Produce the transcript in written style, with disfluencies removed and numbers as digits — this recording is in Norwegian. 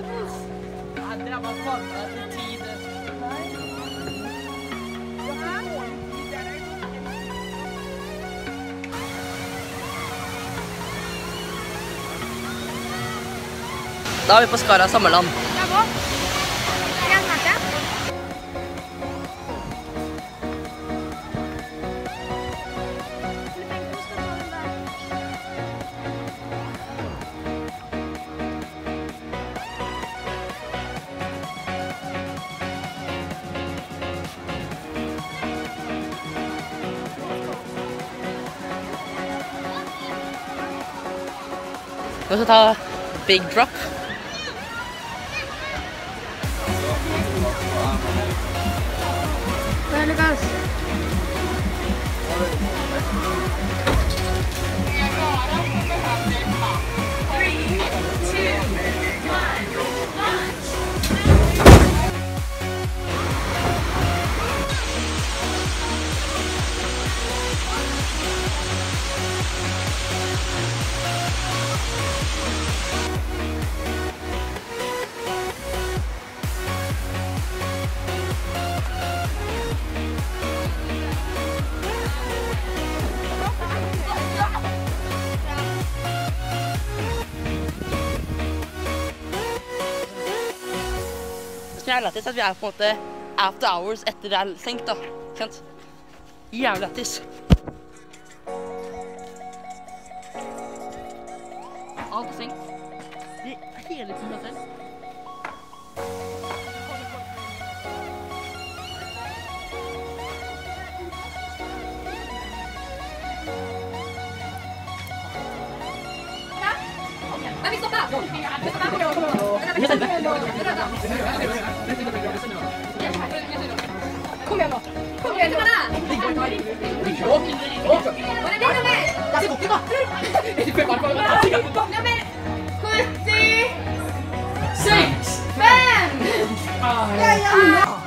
Han drabbas bara till tid. Da er vi på Skara Sommerland. Vi skal ta big drop. Der, Lukas. Jævlig lættis at vi er på en måte after hours etter det er stengt da, kjent? Jævlig lættis. Alt er stengt. Det er hele tiden av selv. Men vi stopper! Kom igjen nå! Kom igjen nå! Var det noe mer? Det er så godt da! Nummer 76! 5!